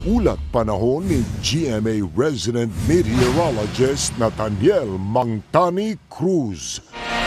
Ulat panahon ni GMA resident meteorologist Nathaniel Mangtani Cruz.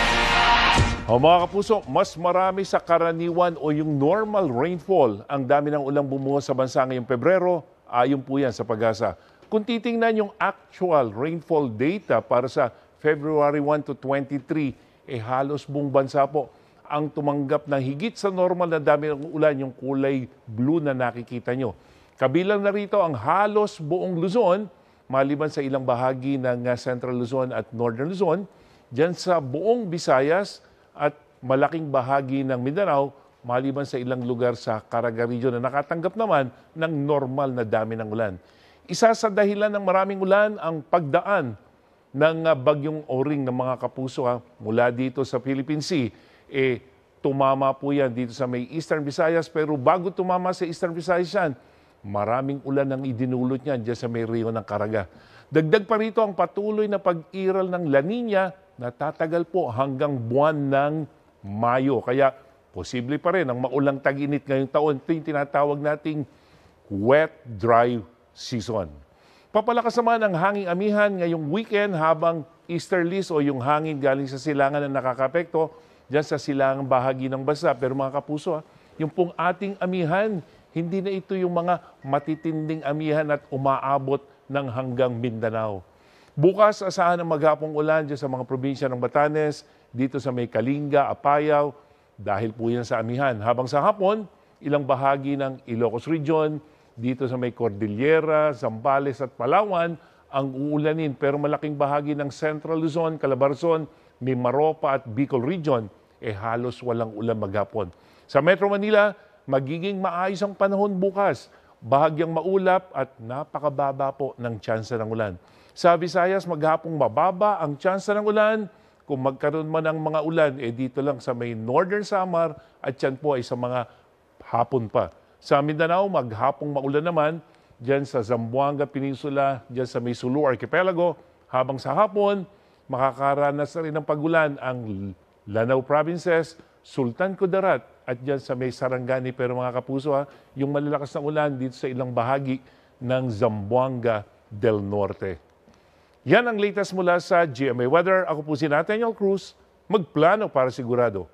Mga kapuso, mas marami sa karaniwan o yung normal rainfall ang dami ng ulang bumuhos sa bansa ngayong Pebrero, ayon po yan sa Pag-asa. Kung titingnan yung actual rainfall data para sa February 1 to 23, halos buong bansa po ang tumanggap ng higit sa normal na dami ng ulan, yung kulay blue na nakikita nyo. Kabilang na rito ang halos buong Luzon, maliban sa ilang bahagi ng Central Luzon at Northern Luzon, dyan sa buong Visayas at malaking bahagi ng Mindanao, maliban sa ilang lugar sa Caraga Region na nakatanggap naman ng normal na dami ng ulan. Isa sa dahilan ng maraming ulan ang pagdaan ng bagyong O-ring ng mga kapuso mula dito sa Philippine Sea. Tumama po yan dito sa may Eastern Visayas, pero bago tumama sa Eastern Visayas yan, maraming ulan ang idinulot niyan dyan sa may Rio ng Caraga. Dagdag pa rito ang patuloy na pag-iral ng La Nina na tatagal po hanggang buwan ng Mayo. Kaya posible pa rin ang maulang tag-init ngayong taon. Ito yung tinatawag nating wet, dry season. Papalakas naman ang hanging amihan ngayong weekend habang easterlies o yung hangin galing sa silangan na nakakapekto dyan sa silangang bahagi ng bansa. Pero mga kapuso, yung pong ating amihan, hindi na ito yung mga matitinding amihan at umaabot ng hanggang Mindanao. Bukas, asahan ang maghapong ulan dyan sa mga probinsya ng Batanes, dito sa may Kalinga, Apayao, dahil po yan sa amihan. Habang sa hapon, ilang bahagi ng Ilocos Region, dito sa may Cordillera, Zambales at Palawan, ang uulanin. Pero malaking bahagi ng Central Luzon, Calabarzon, Mimaropa at Bicol Region, halos walang ulan maghapon. Sa Metro Manila, magiging maayos ang panahon bukas. Bahagyang maulap at napakababa po ng tsansa ng ulan. Sa Visayas, maghapong mababa ang tsansa ng ulan. Kung magkaroon man ng mga ulan, dito lang sa may Northern Samar at yan po ay sa mga hapon pa. Sa Mindanao, maghapong maulan naman dyan sa Zamboanga Peninsula, dyan sa may Sulu Archipelago. Habang sa hapon, makakaranas na rin ng pagulan ang Lanao Provinces, Sultan Kudarat at dyan sa may Sarangani. Pero mga kapuso, yung malalakas na ulan dito sa ilang bahagi ng Zamboanga del Norte. Yan ang latest mula sa GMA Weather. Ako po si Nathaniel Cruz, magplano para sigurado.